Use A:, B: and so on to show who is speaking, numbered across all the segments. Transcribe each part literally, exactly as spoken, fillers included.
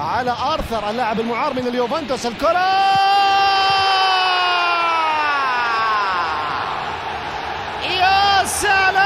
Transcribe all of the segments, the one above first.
A: على آرثر اللاعب المعار من اليوفنتوس. الكرة يا سلام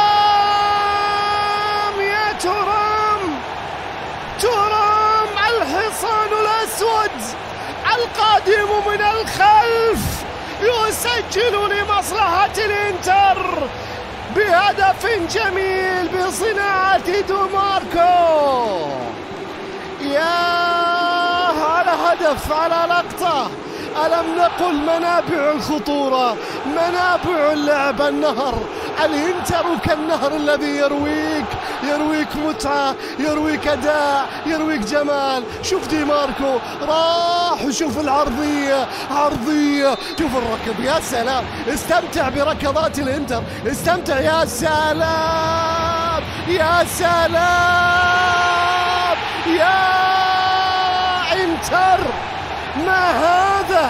A: يا ترام، ترام الحصان الأسود القادم من الخلف يسجل لمصلحة الإنتر بهدف جميل بصناعة دوماركو. يا على هدف، على لقطة. ألم نقل منابع الخطورة، منابع اللعب النهر. الإنتر كالنهر الذي يرويك، يرويك متعة، يرويك أداء، يرويك جمال. شوف دي ماركو راح، وشوف العرضية، عرضية، شوف الركض. يا سلام، استمتع بركضات الإنتر، استمتع. يا سلام يا سلام يا إنتر، ما هذا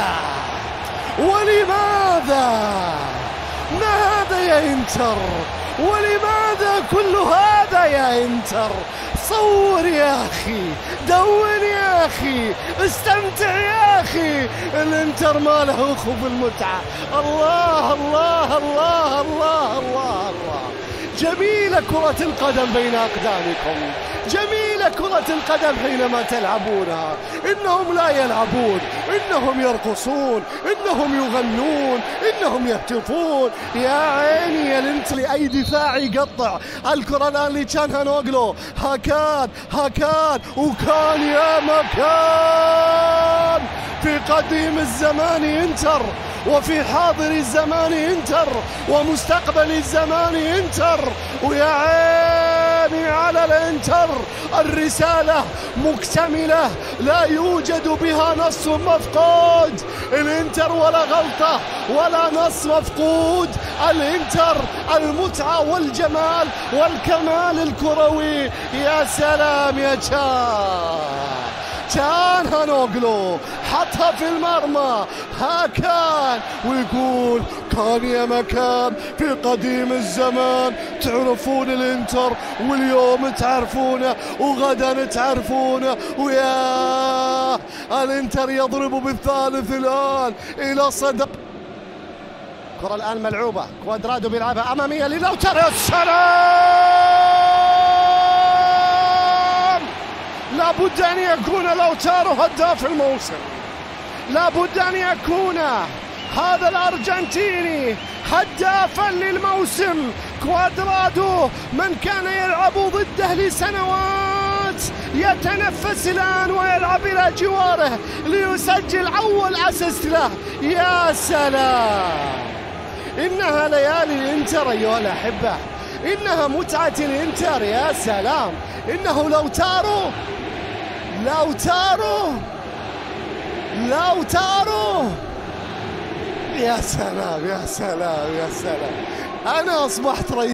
A: ولماذا؟ ما هذا يا إنتر؟ ولماذا كل هذا يا إنتر؟ صور يا أخي، دون يا أخي، استمتع يا أخي. الإنتر ما له أخو بالمتعة. الله الله الله الله الله الله. جميلة كرة القدم بين أقدامكم، جميلة كرة القدم حينما تلعبونها. إنهم لا يلعبون، إنهم يرقصون، إنهم يغنون، إنهم يهتفون. يا عيني يا الإنتر، أي دفاع يقطع. الكرة الآن لتشان هانوغلو، هاكان هاكان وكان يا مكان. في قديم الزمان إنتر، وفي حاضر الزمان إنتر، ومستقبل الزمان إنتر. ويا عيني على الإنتر، الرسالة مكتملة، لا يوجد بها نص مفقود. الإنتر ولا غلطة ولا نص مفقود. الإنتر المتعة والجمال والكمال الكروي. يا سلام يا تشان، تشان هانوغلو حطها في المرمى. هاكان ويقول كان يا مكان في قديم الزمان. تعرفون الإنتر، واليوم تعرفونه، وغدا تعرفونه. ويا الإنتر يضرب بالثالث الآن إلى صدق. كرة الآن ملعوبة، كوادرادو بيلعبها أمامية للوتر. يا سلام، لابد أن يكون لوتارو هداف الموسم، لابد أن يكون هذا الأرجنتيني هدافا للموسم. كوادرادو من كان يلعب ضده لسنوات يتنفس الآن ويلعب إلى جواره ليسجل أول أسيست له. يا سلام، إنها ليالي الإنتر أيها الأحبة، إنها متعة الإنتر. يا سلام، إنه لوتارو، لوتارو لوتارو. يا سلام يا سلام يا سلام، أنا أصبحت رئيس